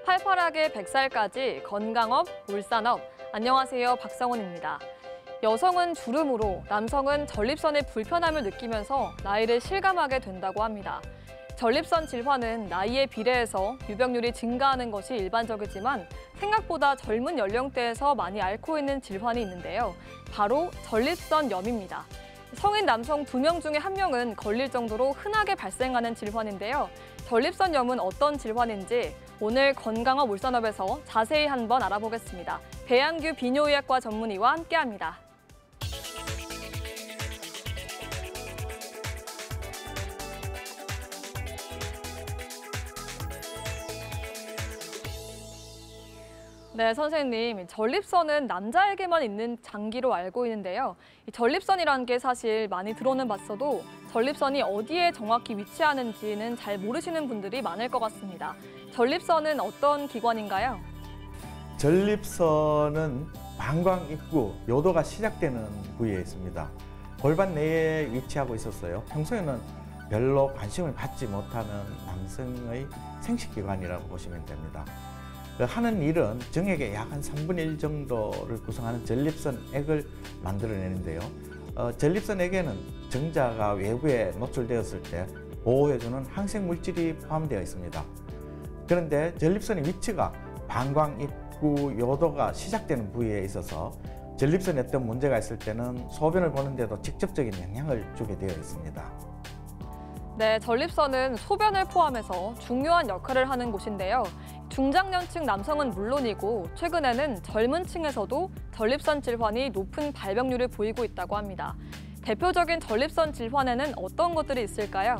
팔팔하게 100살까지 건강업, 물산업. 안녕하세요, 박성훈입니다. 여성은 주름으로, 남성은 전립선의 불편함을 느끼면서 나이를 실감하게 된다고 합니다. 전립선 질환은 나이에 비례해서 유병률이 증가하는 것이 일반적이지만 생각보다 젊은 연령대에서 많이 앓고 있는 질환이 있는데요. 바로 전립선염입니다. 성인 남성 2명 중에 1명은 걸릴 정도로 흔하게 발생하는 질환인데요. 전립선염은 어떤 질환인지 오늘 건강업 물산업에서 자세히 한번 알아보겠습니다. 배양규 비뇨의학과 전문의와 함께합니다. 네, 선생님. 전립선은 남자에게만 있는 장기로 알고 있는데요. 이 전립선이라는 게 사실 많이 들어는 봤어도 전립선이 어디에 정확히 위치하는지는 잘 모르시는 분들이 많을 것 같습니다. 전립선은 어떤 기관인가요? 전립선은 방광 입구, 요도가 시작되는 부위에 있습니다. 골반 내에 위치하고 있었어요. 평소에는 별로 관심을 받지 못하는 남성의 생식기관이라고 보시면 됩니다. 하는 일은 정액의 약 한 3분의 1 정도를 구성하는 전립선액을 만들어내는데요. 전립선액에는 정자가 외부에 노출되었을 때 보호해주는 항생물질이 포함되어 있습니다. 그런데 전립선의 위치가 방광 입구 요도가 시작되는 부위에 있어서 전립선에 어떤 문제가 있을 때는 소변을 보는데도 직접적인 영향을 주게 되어 있습니다. 네, 전립선은 소변을 포함해서 중요한 역할을 하는 곳인데요. 중장년층 남성은 물론이고 최근에는 젊은 층에서도 전립선 질환이 높은 발병률을 보이고 있다고 합니다. 대표적인 전립선 질환에는 어떤 것들이 있을까요?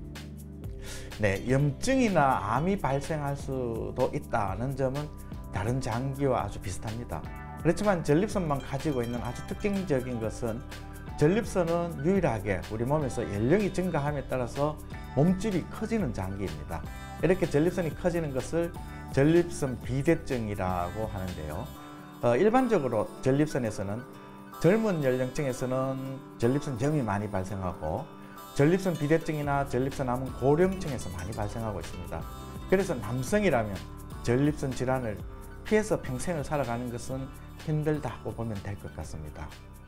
네, 염증이나 암이 발생할 수도 있다는 점은 다른 장기와 아주 비슷합니다. 그렇지만 전립선만 가지고 있는 아주 특징적인 것은 전립선은 유일하게 우리 몸에서 연령이 증가함에 따라서 몸집이 커지는 장기입니다. 이렇게 전립선이 커지는 것을 전립선 비대증이라고 하는데요. 일반적으로 전립선에서는 젊은 연령층에서는 전립선염이 많이 발생하고 전립선 비대증이나 전립선암은 고령층에서 많이 발생하고 있습니다. 그래서 남성이라면 전립선 질환을 피해서 평생을 살아가는 것은 힘들다고 보면 될 것 같습니다.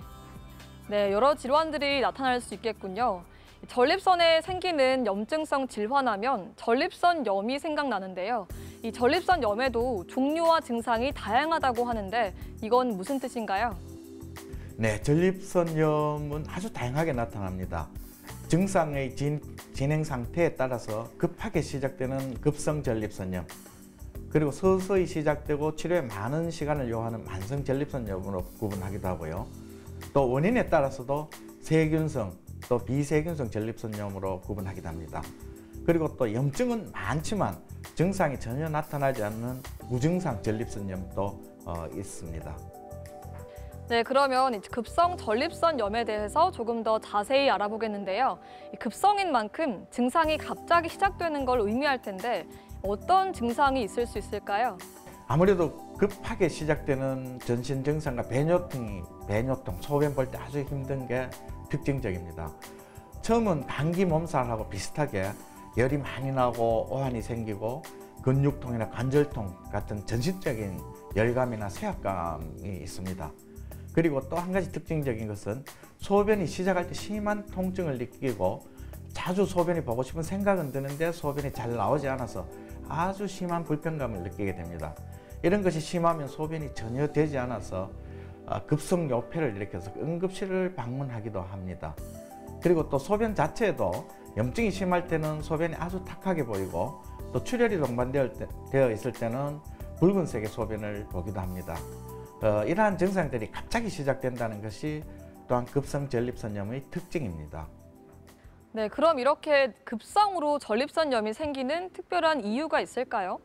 네, 여러 질환들이 나타날 수 있겠군요. 전립선에 생기는 염증성 질환하면 전립선염이 생각나는데요. 이 전립선염에도 종류와 증상이 다양하다고 하는데 이건 무슨 뜻인가요? 네, 전립선염은 아주 다양하게 나타납니다. 증상의 진행 상태에 따라서 급하게 시작되는 급성 전립선염, 그리고 서서히 시작되고 치료에 많은 시간을 요하는 만성 전립선염으로 구분하기도 하고요. 또 원인에 따라서도 세균성, 또 비세균성 전립선염으로 구분하기도 합니다. 그리고 또 염증은 많지만 증상이 전혀 나타나지 않는 무증상 전립선염도 있습니다. 네, 그러면 급성 전립선염에 대해서 조금 더 자세히 알아보겠는데요. 급성인 만큼 증상이 갑자기 시작되는 걸 의미할 텐데 어떤 증상이 있을 수 있을까요? 아무래도 급하게 시작되는 전신 증상과 배뇨통, 소변 볼 때 아주 힘든 게 특징적입니다. 처음은 감기 몸살하고 비슷하게 열이 많이 나고 오한이 생기고 근육통이나 관절통 같은 전신적인 열감이나 쇠약감이 있습니다. 그리고 또 한 가지 특징적인 것은 소변이 시작할 때 심한 통증을 느끼고 자주 소변이 보고 싶은 생각은 드는데 소변이 잘 나오지 않아서 아주 심한 불편감을 느끼게 됩니다. 이런 것이 심하면 소변이 전혀 되지 않아서 급성 요폐를 일으켜서 응급실을 방문하기도 합니다. 그리고 또 소변 자체에도 염증이 심할 때는 소변이 아주 탁하게 보이고 또 출혈이 동반되어 있을 때는 붉은색의 소변을 보기도 합니다. 이러한 증상들이 갑자기 시작된다는 것이 또한 급성 전립선염의 특징입니다. 네, 그럼 이렇게 급성으로 전립선염이 생기는 특별한 이유가 있을까요?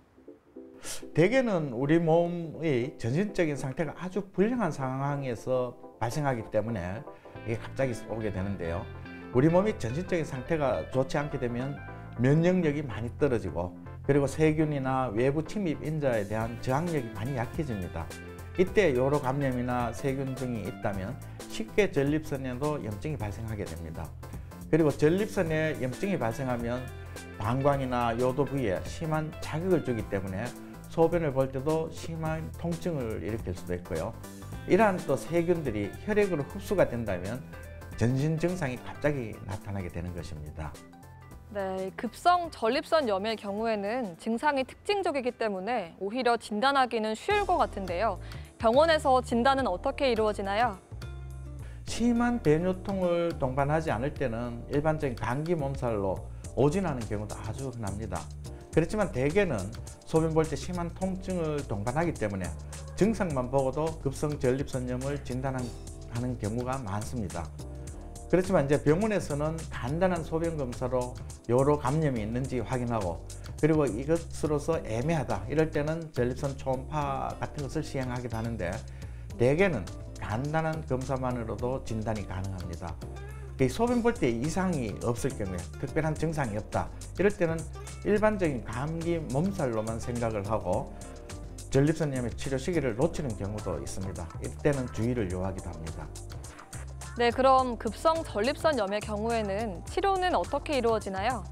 대개는 우리 몸의 전신적인 상태가 아주 불량한 상황에서 발생하기 때문에 이게 갑자기 오게 되는데요. 우리 몸의 전신적인 상태가 좋지 않게 되면 면역력이 많이 떨어지고 그리고 세균이나 외부 침입 인자에 대한 저항력이 많이 약해집니다. 이때 요로 감염이나 세균 등이 있다면 쉽게 전립선에도 염증이 발생하게 됩니다. 그리고 전립선에 염증이 발생하면 방광이나 요도 부위에 심한 자극을 주기 때문에 소변을 볼 때도 심한 통증을 일으킬 수도 있고요. 이러한 또 세균들이 혈액으로 흡수가 된다면 전신 증상이 갑자기 나타나게 되는 것입니다. 네, 급성 전립선염의 경우에는 증상이 특징적이기 때문에 오히려 진단하기는 쉬울 것 같은데요. 병원에서 진단은 어떻게 이루어지나요? 심한 배뇨통을 동반하지 않을 때는 일반적인 감기 몸살로 오진하는 경우도 아주 흔합니다. 그렇지만 대개는 소변 볼 때 심한 통증을 동반하기 때문에 증상만 보고도 급성 전립선염을 진단하는 경우가 많습니다. 그렇지만 이제 병원에서는 간단한 소변 검사로 여러 감염이 있는지 확인하고, 그리고 이것으로서 애매하다 이럴 때는 전립선 초음파 같은 것을 시행하기도 하는데, 대개는 간단한 검사만으로도 진단이 가능합니다. 소변 볼 때 이상이 없을 경우에, 특별한 증상이 없다 이럴 때는 일반적인 감기 몸살로만 생각을 하고 전립선염의 치료 시기를 놓치는 경우도 있습니다. 이때는 주의를 요하기도 합니다. 네, 그럼 급성 전립선염의 경우에는 치료는 어떻게 이루어지나요?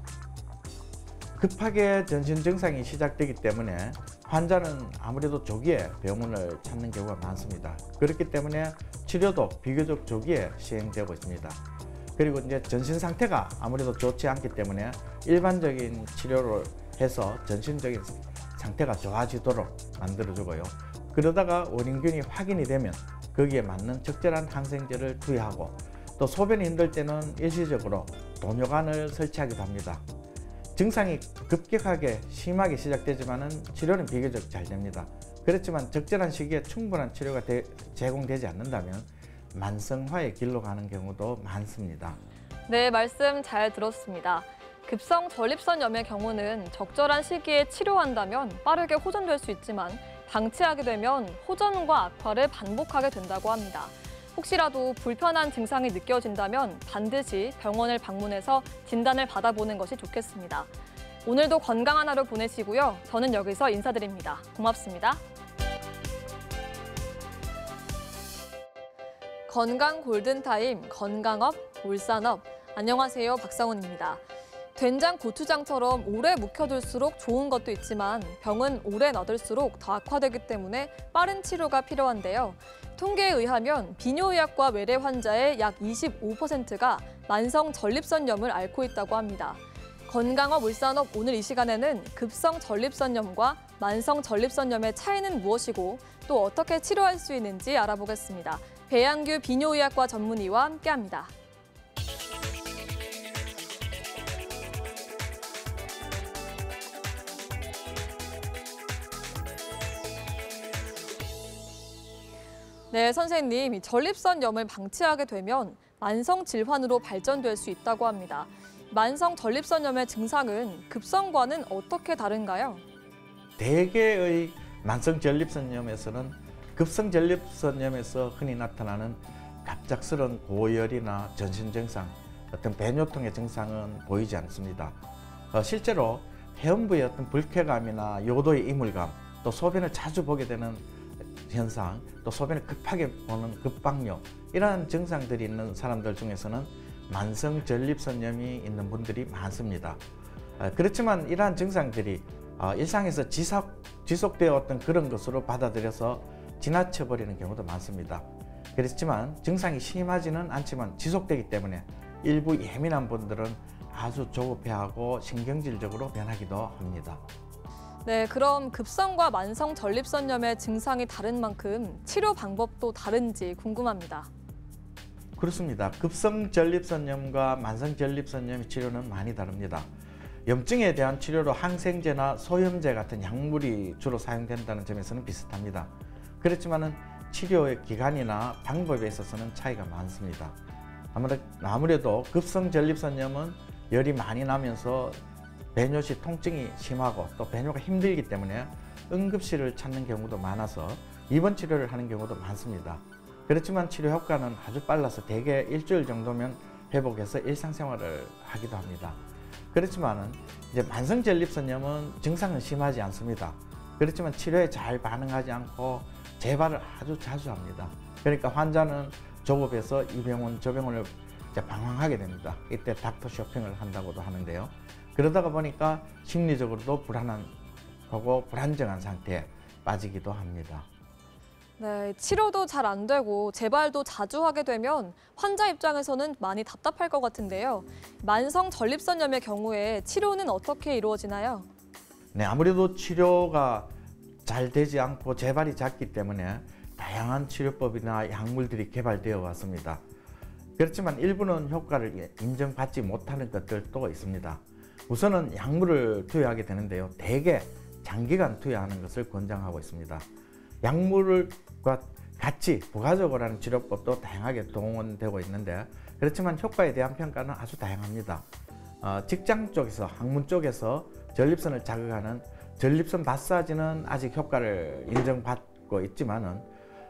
급하게 전신 증상이 시작되기 때문에 환자는 아무래도 조기에 병원을 찾는 경우가 많습니다. 그렇기 때문에 치료도 비교적 조기에 시행되고 있습니다. 그리고 이제 전신 상태가 아무래도 좋지 않기 때문에 일반적인 치료를 해서 전신적인 상태가 좋아지도록 만들어주고요. 그러다가 원인균이 확인이 되면 거기에 맞는 적절한 항생제를 투여하고, 또 소변이 힘들 때는 일시적으로 도뇨관을 설치하기도 합니다. 증상이 급격하게 심하게 시작되지만 치료는 비교적 잘 됩니다. 그렇지만 적절한 시기에 충분한 치료가 제공되지 않는다면 만성화의 길로 가는 경우도 많습니다. 네, 말씀 잘 들었습니다. 급성 전립선염의 경우는 적절한 시기에 치료한다면 빠르게 호전될 수 있지만 방치하게 되면 호전과 악화를 반복하게 된다고 합니다. 혹시라도 불편한 증상이 느껴진다면 반드시 병원을 방문해서 진단을 받아보는 것이 좋겠습니다. 오늘도 건강한 하루 보내시고요. 저는 여기서 인사드립니다. 고맙습니다. 건강 골든타임, 건강업, 울산업. 안녕하세요, 박상훈입니다. 된장, 고추장처럼 오래 묵혀둘수록 좋은 것도 있지만 병은 오래 놔둘수록 더 악화되기 때문에 빠른 치료가 필요한데요. 통계에 의하면 비뇨의학과 외래 환자의 약 25%가 만성 전립선염을 앓고 있다고 합니다. 건강업, 울산업 오늘 이 시간에는 급성 전립선염과 만성 전립선염의 차이는 무엇이고 또 어떻게 치료할 수 있는지 알아보겠습니다. 배양규 비뇨의학과 전문의와 함께합니다. 네, 선생님, 이 전립선염을 방치하게 되면 만성 질환으로 발전될 수 있다고 합니다. 만성 전립선염의 증상은 급성과는 어떻게 다른가요? 대개의 만성 전립선염에서는 급성 전립선염에서 흔히 나타나는 갑작스러운 고열이나 전신 증상, 어떤 배뇨통의 증상은 보이지 않습니다. 실제로 회음부의 어떤 불쾌감이나 요도의 이물감, 또 소변을 자주 보게 되는 현상, 또 소변을 급하게 보는 급박뇨, 이러한 증상들이 있는 사람들 중에서는 만성 전립선염이 있는 분들이 많습니다. 그렇지만 이러한 증상들이 일상에서 지속되어 왔던 그런 것으로 받아들여서 지나쳐버리는 경우도 많습니다. 그렇지만 증상이 심하지는 않지만 지속되기 때문에 일부 예민한 분들은 아주 조급해하고 신경질적으로 변하기도 합니다. 네, 그럼 급성과 만성 전립선염의 증상이 다른 만큼 치료 방법도 다른지 궁금합니다. 그렇습니다. 급성 전립선염과 만성 전립선염의 치료는 많이 다릅니다. 염증에 대한 치료로 항생제나 소염제 같은 약물이 주로 사용된다는 점에서는 비슷합니다. 그렇지만 치료의 기간이나 방법에 있어서는 차이가 많습니다. 아무래도 급성 전립선염은 열이 많이 나면서 배뇨 시 통증이 심하고 또 배뇨가 힘들기 때문에 응급실을 찾는 경우도 많아서 입원 치료를 하는 경우도 많습니다. 그렇지만 치료 효과는 아주 빨라서 대개 일주일 정도면 회복해서 일상생활을 하기도 합니다. 그렇지만 이제 만성 전립선염은 증상은 심하지 않습니다. 그렇지만 치료에 잘 반응하지 않고 재발을 아주 자주 합니다. 그러니까 환자는 조급해서 이 병원 저 병원을 방황하게 됩니다. 이때 닥터 쇼핑을 한다고도 하는데요. 그러다가 보니까 심리적으로도 불안한 하고 불안정한 상태에 빠지기도 합니다. 네, 치료도 잘 안 되고 재발도 자주 하게 되면 환자 입장에서는 많이 답답할 것 같은데요. 만성 전립선염의 경우에 치료는 어떻게 이루어지나요? 네, 아무래도 치료가 잘 되지 않고 재발이 잦기 때문에 다양한 치료법이나 약물들이 개발되어 왔습니다. 그렇지만 일부는 효과를 인정받지 못하는 것들도 있습니다. 우선은 약물을 투여하게 되는데요. 대개 장기간 투여하는 것을 권장하고 있습니다. 약물과 같이 부가적으로 하는 치료법도 다양하게 동원되고 있는데 그렇지만 효과에 대한 평가는 아주 다양합니다. 직장 쪽에서, 학문 쪽에서 전립선을 자극하는 전립선 마사지는 아직 효과를 인정받고 있지만은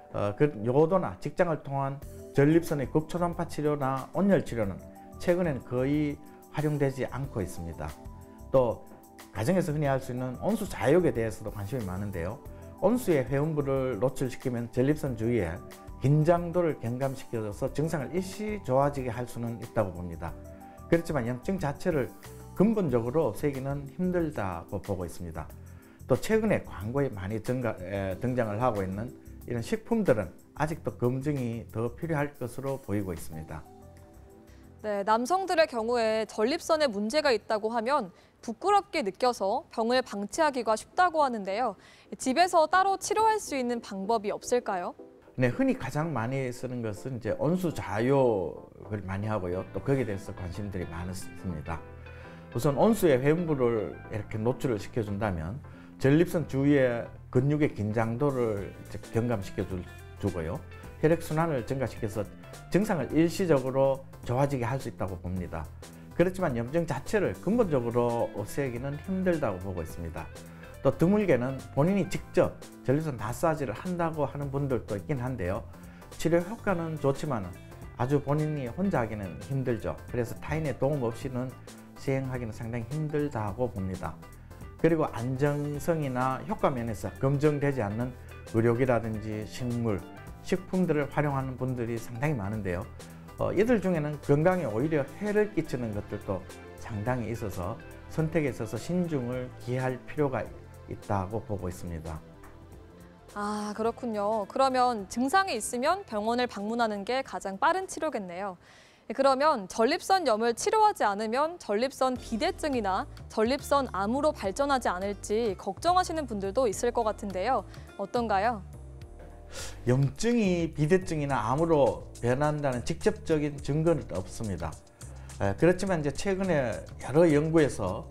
요도나 직장을 통한 전립선의 극초단파 치료나 온열 치료는 최근에는 거의 활용되지 않고 있습니다. 또 가정에서 흔히 할 수 있는 온수 자욕에 대해서도 관심이 많은데요. 온수에 회음부를 노출시키면 전립선 주위에 긴장도를 경감시켜줘서 증상을 일시 좋아지게 할 수는 있다고 봅니다. 그렇지만 염증 자체를 근본적으로 없애기는 힘들다고 보고 있습니다. 또 최근에 광고에 많이 등장을 하고 있는 이런 식품들은 아직도 검증이 더 필요할 것으로 보이고 있습니다. 네, 남성들의 경우에 전립선에 문제가 있다고 하면 부끄럽게 느껴서 병을 방치하기가 쉽다고 하는데요. 집에서 따로 치료할 수 있는 방법이 없을까요? 네, 흔히 가장 많이 쓰는 것은 이제 온수 자욕을 많이 하고요. 또 거기에 대해서 관심들이 많습니다. 우선 온수에 회음부를 이렇게 노출을 시켜준다면 전립선 주위의 근육의 긴장도를 경감시켜 주고요. 혈액순환을 증가시켜서 증상을 일시적으로 좋아지게 할 수 있다고 봅니다. 그렇지만 염증 자체를 근본적으로 없애기는 힘들다고 보고 있습니다. 또 드물게는 본인이 직접 전립선 마사지를 한다고 하는 분들도 있긴 한데요. 치료 효과는 좋지만 아주 본인이 혼자 하기는 힘들죠. 그래서 타인의 도움 없이는 시행하기는 상당히 힘들다고 봅니다. 그리고 안정성이나 효과 면에서 검증되지 않는 의료기라든지 식물, 식품들을 활용하는 분들이 상당히 많은데요. 이들 중에는 건강에 오히려 해를 끼치는 것들도 상당히 있어서 선택에 있어서 신중을 기할 필요가 있다고 보고 있습니다. 아, 그렇군요. 그러면 증상이 있으면 병원을 방문하는 게 가장 빠른 치료겠네요. 그러면 전립선염을 치료하지 않으면 전립선 비대증이나 전립선 암으로 발전하지 않을지 걱정하시는 분들도 있을 것 같은데요. 어떤가요? 염증이 비대증이나 암으로 변한다는 직접적인 증거는 없습니다. 그렇지만 이제 최근에 여러 연구에서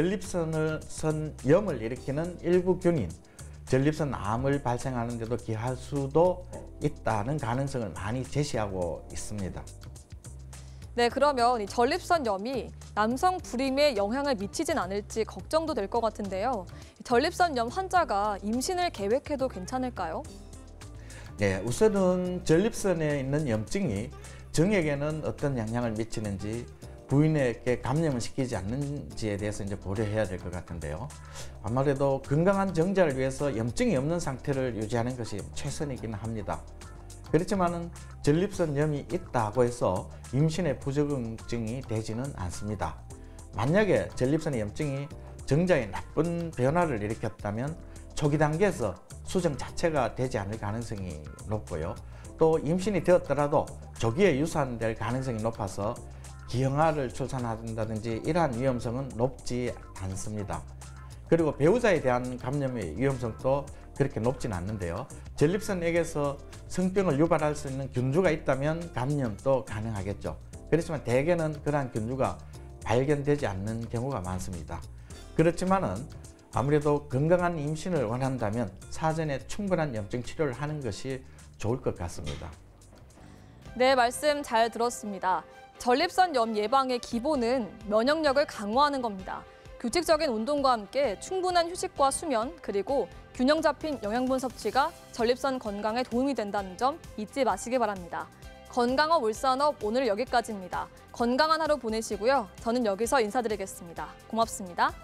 전립선염을 일으키는 일부 균인, 전립선 암을 발생하는 데도 기할 수도 있다는 가능성을 많이 제시하고 있습니다. 네, 그러면 이 전립선염이 남성 불임에 영향을 미치진 않을지 걱정도 될 것 같은데요. 전립선염 환자가 임신을 계획해도 괜찮을까요? 네, 우선은 전립선에 있는 염증이 정액에는 어떤 영향을 미치는지 부인에게 감염을 시키지 않는지에 대해서 이제 고려해야 될 것 같은데요. 아무래도 건강한 정자를 위해서 염증이 없는 상태를 유지하는 것이 최선이긴 합니다. 그렇지만은 전립선염이 있다고 해서 임신에 부적응증이 되지는 않습니다. 만약에 전립선의 염증이 정자에 나쁜 변화를 일으켰다면 초기 단계에서 수정 자체가 되지 않을 가능성이 높고요. 또 임신이 되었더라도 조기에 유산될 가능성이 높아서 기형아를 출산한다든지 이러한 위험성은 높지 않습니다. 그리고 배우자에 대한 감염의 위험성도 그렇게 높진 않는데요. 전립선액에서 성병을 유발할 수 있는 균주가 있다면 감염도 가능하겠죠. 그렇지만 대개는 그러한 균주가 발견되지 않는 경우가 많습니다. 그렇지만은 아무래도 건강한 임신을 원한다면 사전에 충분한 염증 치료를 하는 것이 좋을 것 같습니다. 네, 말씀 잘 들었습니다. 전립선염 예방의 기본은 면역력을 강화하는 겁니다. 규칙적인 운동과 함께 충분한 휴식과 수면, 그리고 균형 잡힌 영양분 섭취가 전립선 건강에 도움이 된다는 점 잊지 마시기 바랍니다. 건강업 울산업 오늘 여기까지입니다. 건강한 하루 보내시고요. 저는 여기서 인사드리겠습니다. 고맙습니다.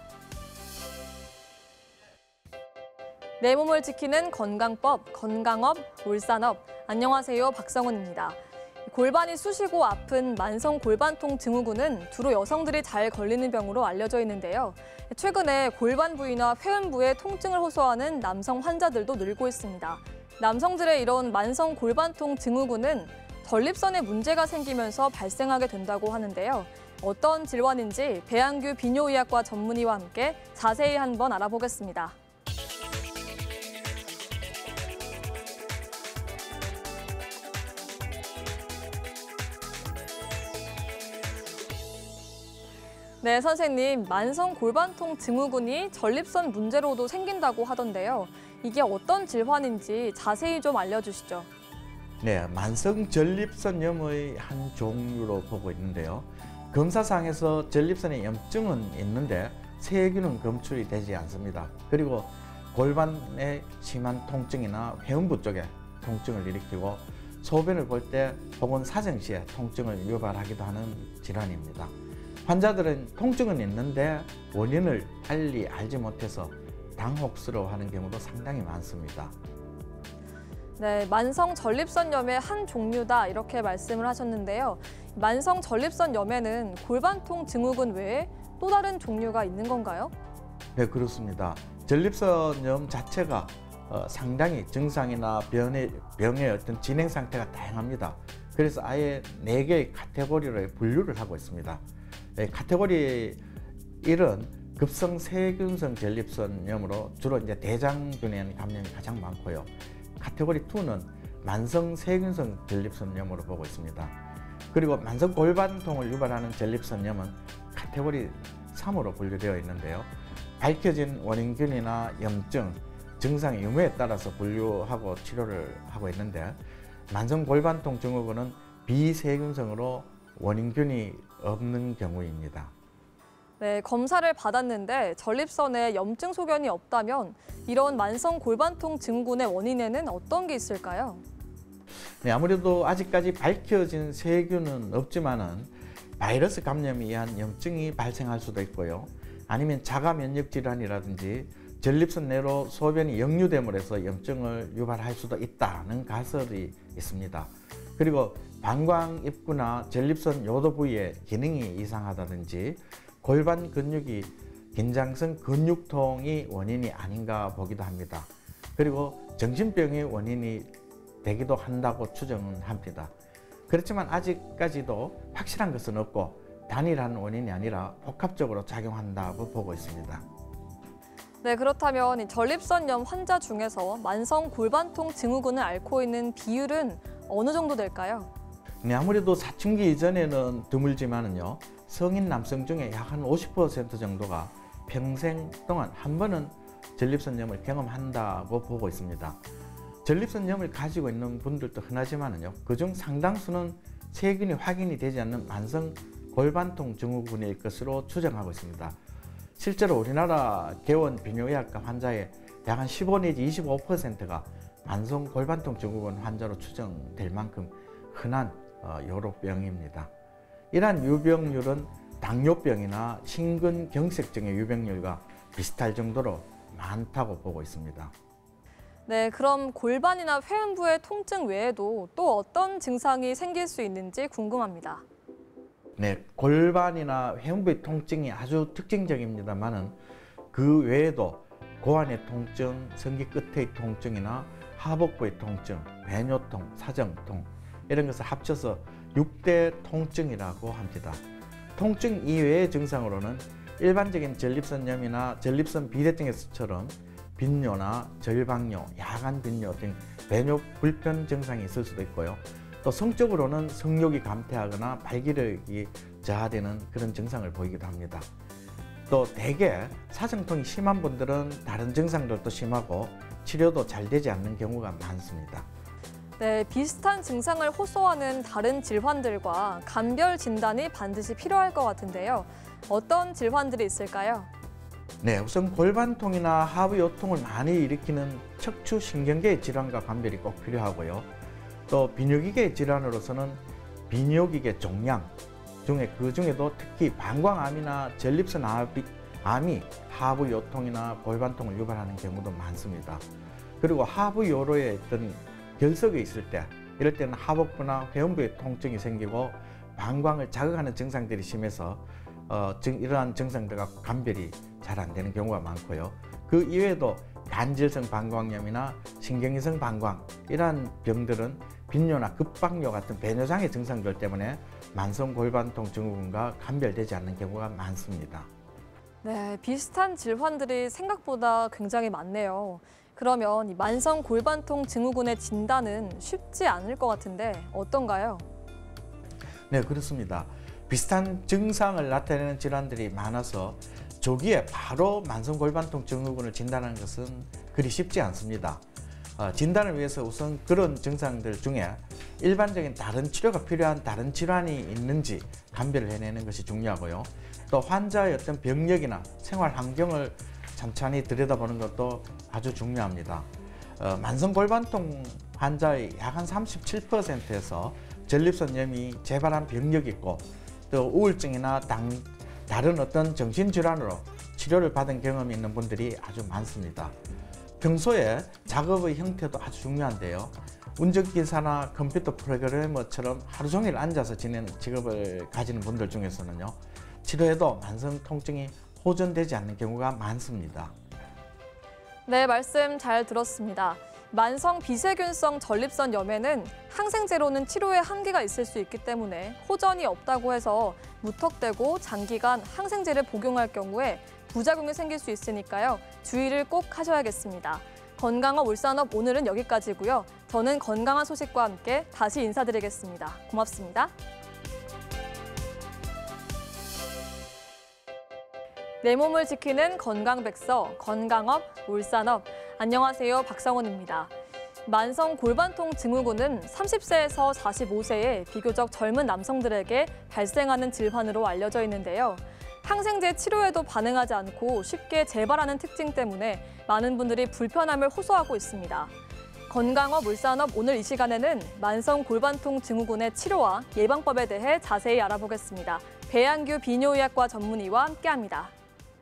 내 몸을 지키는 건강법, 건강업 울산업. 안녕하세요, 박성훈입니다. 골반이 쑤시고 아픈 만성 골반통 증후군은 주로 여성들이 잘 걸리는 병으로 알려져 있는데요. 최근에 골반 부위나 회음부에 통증을 호소하는 남성 환자들도 늘고 있습니다. 남성들의 이런 만성 골반통 증후군은 전립선에 문제가 생기면서 발생하게 된다고 하는데요. 어떤 질환인지 배양규 비뇨의학과 전문의와 함께 자세히 한번 알아보겠습니다. 네, 선생님. 만성 골반통 증후군이 전립선 문제로도 생긴다고 하던데요. 이게 어떤 질환인지 자세히 좀 알려주시죠. 네, 만성 전립선염의 한 종류로 보고 있는데요. 검사상에서 전립선에 염증은 있는데 세균은 검출이 되지 않습니다. 그리고 골반에 심한 통증이나 회음부 쪽에 통증을 일으키고 소변을 볼 때 혹은 사정 시에 통증을 유발하기도 하는 질환입니다. 환자들은 통증은 있는데 원인을 빨리 알지 못해서 당혹스러워하는 경우도 상당히 많습니다. 네, 만성 전립선염의 한 종류다 이렇게 말씀을 하셨는데요. 만성 전립선염에는 골반통 증후군 외에 또 다른 종류가 있는 건가요? 네, 그렇습니다. 전립선염 자체가 상당히 증상이나 병의 어떤 진행 상태가 다양합니다. 그래서 아예 4개의 카테고리로 분류를 하고 있습니다. 카테고리 1은 급성 세균성 전립선염으로 주로 이제 대장균에 감염이 가장 많고요. 카테고리 2는 만성 세균성 전립선염으로 보고 있습니다. 그리고 만성 골반통을 유발하는 전립선염은 카테고리 3으로 분류되어 있는데요. 밝혀진 원인균이나 염증, 증상의 유무에 따라서 분류하고 치료를 하고 있는데 만성 골반통 증후군은 비세균성으로 원인균이 없는 경우입니다. 네, 검사를 받았는데 전립선에 염증 소견이 없다면 이런 만성 골반통 증후군의 원인에는 어떤 게 있을까요? 네, 아무래도 아직까지 밝혀진 세균은 없지만은 바이러스 감염에 의한 염증이 발생할 수도 있고요. 아니면 자가 면역 질환이라든지 전립선 내로 소변이 역류됨으로 해서 염증을 유발할 수도 있다는 가설이 있습니다. 그리고 방광 입구나 전립선 요도 부위의 기능이 이상하다든지 골반 근육이 긴장성 근육통이 원인이 아닌가 보기도 합니다. 그리고 정신병이 원인이 되기도 한다고 추정은 합니다. 그렇지만 아직까지도 확실한 것은 없고 단일한 원인이 아니라 복합적으로 작용한다고 보고 있습니다. 네, 그렇다면 전립선염 환자 중에서 만성 골반통 증후군을 앓고 있는 비율은 어느 정도 될까요? 네, 아무래도 사춘기 이전에는 드물지만은요, 성인 남성 중에 약 한 50% 정도가 평생 동안 한 번은 전립선염을 경험한다고 보고 있습니다. 전립선염을 가지고 있는 분들도 흔하지만은요, 그중 상당수는 세균이 확인이 되지 않는 만성 골반통 증후군일 것으로 추정하고 있습니다. 실제로 우리나라 개원 비뇨의학과 환자의 약 한 15 내지 25%가 만성 골반통 증후군 환자로 추정될 만큼 흔한 요로병입니다. 이러한 유병률은 당뇨병이나 심근경색증의 유병률과 비슷할 정도로 많다고 보고 있습니다. 네, 그럼 골반이나 회음부의 통증 외에도 또 어떤 증상이 생길 수 있는지 궁금합니다. 네, 골반이나 회음부의 통증이 아주 특징적입니다만은 그 외에도 고환의 통증, 성기 끝의 통증이나 하복부의 통증, 배뇨통, 사정통 이런 것을 합쳐서 6대 통증이라고 합니다. 통증 이외의 증상으로는 일반적인 전립선염이나 전립선 비대증에서처럼 빈뇨나 절박뇨, 야간 빈뇨 등 배뇨 불편 증상이 있을 수도 있고요. 또 성적으로는 성욕이 감퇴하거나 발기력이 저하되는 그런 증상을 보이기도 합니다. 또 대개 사정통이 심한 분들은 다른 증상들도 심하고 치료도 잘 되지 않는 경우가 많습니다. 네, 비슷한 증상을 호소하는 다른 질환들과 감별 진단이 반드시 필요할 것 같은데요. 어떤 질환들이 있을까요? 네, 우선 골반통이나 하부 요통을 많이 일으키는 척추신경계의 질환과 감별이 꼭 필요하고요. 또 비뇨기계 질환으로서는 비뇨기계 종양 중에 그 중에도 특히 방광암이나 전립선 암이 하부 요통이나 골반통을 유발하는 경우도 많습니다. 그리고 하부 요로에 어떤 결석이 있을 때 이럴 때는 하복부나 회음부에 통증이 생기고 방광을 자극하는 증상들이 심해서 이러한 증상들과 감별이 잘 안 되는 경우가 많고요. 그 이외에도 간질성 방광염이나 신경이성 방광 이러한 병들은 빈뇨나 급박뇨 같은 배뇨장애 증상들 때문에 만성 골반통 증후군과 감별되지 않는 경우가 많습니다. 네, 비슷한 질환들이 생각보다 굉장히 많네요. 그러면 이 만성 골반통 증후군의 진단은 쉽지 않을 것 같은데 어떤가요? 네, 그렇습니다. 비슷한 증상을 나타내는 질환들이 많아서 조기에 바로 만성 골반통 증후군을 진단하는 것은 그리 쉽지 않습니다. 진단을 위해서 우선 그런 증상들 중에 일반적인 다른 치료가 필요한 다른 질환이 있는지 감별을 해내는 것이 중요하고요. 또 환자의 어떤 병력이나 생활 환경을 천천히 들여다보는 것도 아주 중요합니다. 만성 골반통 환자의 약 한 37%에서 전립선염이 재발한 병력이 있고 또 우울증이나 다른 어떤 정신질환으로 치료를 받은 경험이 있는 분들이 아주 많습니다. 평소에 작업의 형태도 아주 중요한데요. 운전기사나 컴퓨터 프로그래머처럼 하루 종일 앉아서 지내는 직업을 가지는 분들 중에서는요, 치료해도 만성 통증이 호전되지 않는 경우가 많습니다. 네, 말씀 잘 들었습니다. 만성 비세균성 전립선염에는 항생제로는 치료에 한계가 있을 수 있기 때문에 호전이 없다고 해서 무턱대고 장기간 항생제를 복용할 경우에 부작용이 생길 수 있으니까요. 주의를 꼭 하셔야겠습니다. 건강업 울산업 오늘은 여기까지고요. 저는 건강한 소식과 함께 다시 인사드리겠습니다. 고맙습니다. 내 몸을 지키는 건강백서, 건강업, 울산업. 안녕하세요, 박성원입니다. 만성 골반통 증후군은 30세에서 45세의 비교적 젊은 남성들에게 발생하는 질환으로 알려져 있는데요. 항생제 치료에도 반응하지 않고 쉽게 재발하는 특징 때문에 많은 분들이 불편함을 호소하고 있습니다. 건강업, 울산업 오늘 이 시간에는 만성 골반통 증후군의 치료와 예방법에 대해 자세히 알아보겠습니다. 배양규 비뇨의학과 전문의와 함께합니다.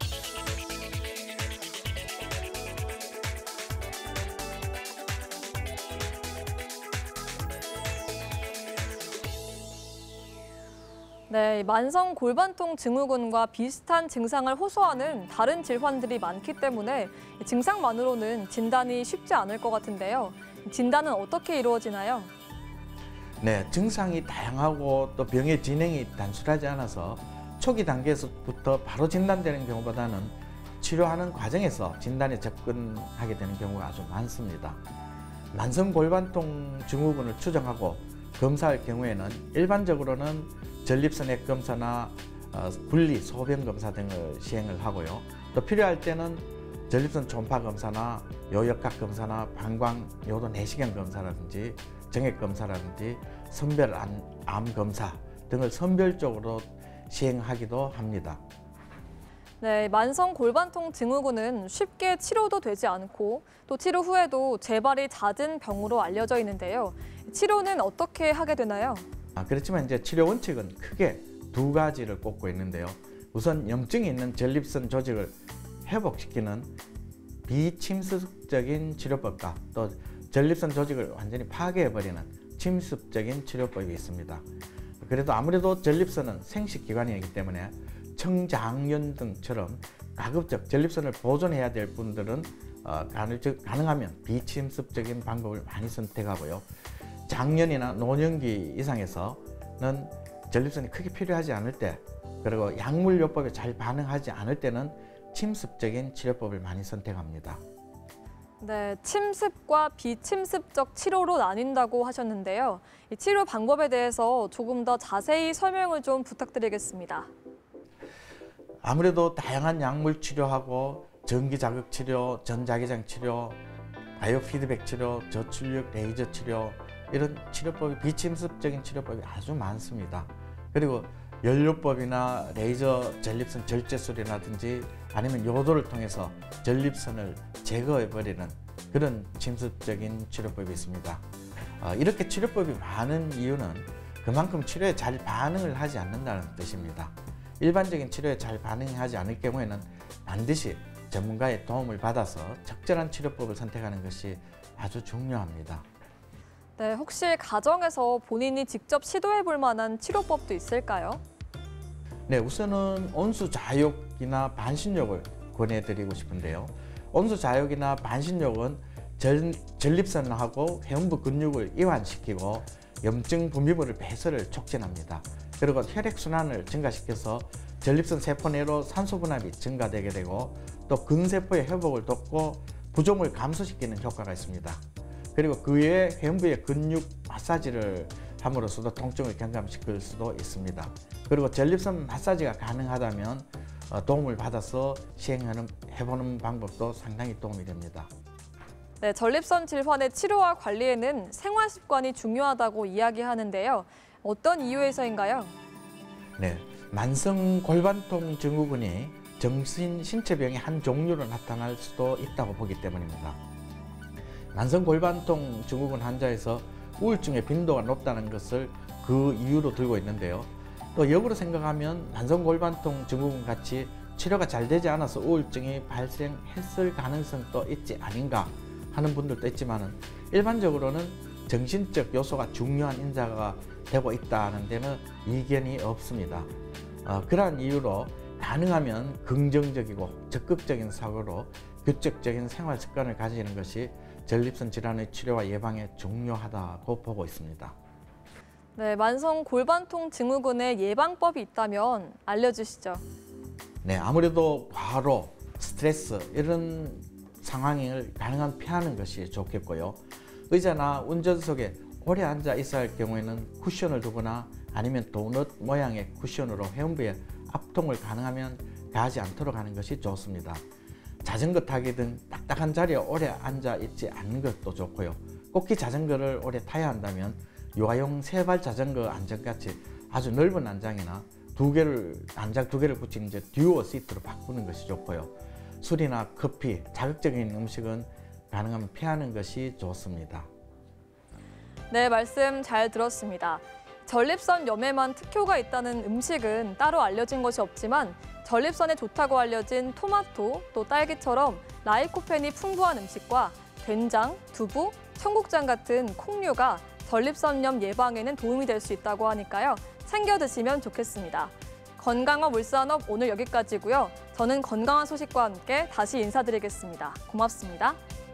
네, 만성 골반통 증후군과 비슷한 증상을 호소하는 다른 질환들이 많기 때문에 증상만으로는 진단이 쉽지 않을 것 같은데요. 진단은 어떻게 이루어지나요? 네, 증상이 다양하고 또 병의 진행이 단순하지 않아서 초기 단계에서부터 바로 진단되는 경우보다는 치료하는 과정에서 진단에 접근하게 되는 경우가 아주 많습니다. 만성 골반통 증후군을 추정하고 검사할 경우에는 일반적으로는 전립선액 검사나 분리 소변 검사 등을 시행을 하고요. 또 필요할 때는 전립선 초음파 검사나 요역학 검사나 방광 요도 내시경 검사라든지 정액 검사라든지 선별암 검사 등을 선별적으로 시행하기도 합니다. 네, 만성 골반통 증후군은 쉽게 치료도 되지 않고 또 치료 후에도 재발이 잦은 병으로 알려져 있는데요. 치료는 어떻게 하게 되나요? 그렇지만 이제 치료 원칙은 크게 두 가지를 꼽고 있는데요. 우선 염증이 있는 전립선 조직을 회복시키는 비침습적인 치료법과 또 전립선 조직을 완전히 파괴해버리는 침습적인 치료법이 있습니다. 그래도 아무래도 전립선은 생식기관이기 때문에 청장년 등처럼 가급적 전립선을 보존해야 될 분들은 가능하면 비침습적인 방법을 많이 선택하고요. 장년이나 노년기 이상에서는 전립선이 크게 필요하지 않을 때, 그리고 약물요법에 잘 반응하지 않을 때는 침습적인 치료법을 많이 선택합니다. 네, 침습과 비침습적 치료로 나뉜다고 하셨는데요. 이 치료 방법에 대해서 조금 더 자세히 설명을 좀 부탁드리겠습니다. 아무래도 다양한 약물 치료하고 전기 자극 치료, 전자기장 치료, 바이오 피드백 치료, 저출력 레이저 치료 이런 치료법이 비침습적인 치료법이 아주 많습니다. 그리고 연료법이나 레이저 전립선 절제술이라든지 아니면 요도를 통해서 전립선을 제거해버리는 그런 침습적인 치료법이 있습니다. 이렇게 치료법이 많은 이유는 그만큼 치료에 잘 반응을 하지 않는다는 뜻입니다. 일반적인 치료에 잘 반응하지 않을 경우에는 반드시 전문가의 도움을 받아서 적절한 치료법을 선택하는 것이 아주 중요합니다. 네, 혹시 가정에서 본인이 직접 시도해 볼 만한 치료법도 있을까요? 네, 우선은 온수자욕이나 반신욕을 권해드리고 싶은데요. 온수자욕이나 반신욕은 전립선하고 회음부 근육을 이완시키고 염증 분비물을 배설을 촉진합니다. 그리고 혈액순환을 증가시켜서 전립선 세포 내로 산소 분압이 증가되게 되고 또 근세포의 회복을 돕고 부종을 감소시키는 효과가 있습니다. 그리고 그 외에 회음부의 근육 마사지를 함으로써도 통증을 경감시킬 수도 있습니다. 그리고 전립선 마사지가 가능하다면 도움을 받아서 시행해보는 방법도 상당히 도움이 됩니다. 네, 전립선 질환의 치료와 관리에는 생활 습관이 중요하다고 이야기하는데요. 어떤 이유에서인가요? 네, 만성 골반통 증후군이 정신 신체병의 한 종류로 나타날 수도 있다고 보기 때문입니다. 만성 골반통 증후군 환자에서 우울증의 빈도가 높다는 것을 그 이유로 들고 있는데요. 또 역으로 생각하면 만성 골반통 증후군 같이 치료가 잘 되지 않아서 우울증이 발생했을 가능성도 있지 아닌가 하는 분들도 있지만은 일반적으로는 정신적 요소가 중요한 인자가 되고 있다는 데는 이견이 없습니다. 그러한 이유로 가능하면 긍정적이고 적극적인 사고로 규칙적인 생활 습관을 가지는 것이 전립선 질환의 치료와 예방에 중요하다고 보고 있습니다. 네, 만성 골반통 증후군의 예방법이 있다면 알려주시죠. 네, 아무래도 과로, 스트레스 이런 상황을 가능한 피하는 것이 좋겠고요. 의자나 운전석에 오래 앉아 있어야 할 경우에는 쿠션을 두거나 아니면 도넛 모양의 쿠션으로 회음부에 압통을 가능하면 가하지 않도록 하는 것이 좋습니다. 자전거 타기 등 딱딱한 자리에 오래 앉아 있지 않는 것도 좋고요. 꼭히 자전거를 오래 타야 한다면 유아용 세발 자전거 안전같이 아주 넓은 안장이나 안장 두 개를 붙인 듀오 시트로 바꾸는 것이 좋고요. 술이나 커피, 자극적인 음식은 가능하면 피하는 것이 좋습니다. 네, 말씀 잘 들었습니다. 전립선 염에만 특효가 있다는 음식은 따로 알려진 것이 없지만 전립선에 좋다고 알려진 토마토, 또 딸기처럼 라이코펜이 풍부한 음식과 된장, 두부, 청국장 같은 콩류가 전립선염 예방에는 도움이 될 수 있다고 하니까요. 챙겨 드시면 좋겠습니다. 건강한 물산업 오늘 여기까지고요. 저는 건강한 소식과 함께 다시 인사드리겠습니다. 고맙습니다.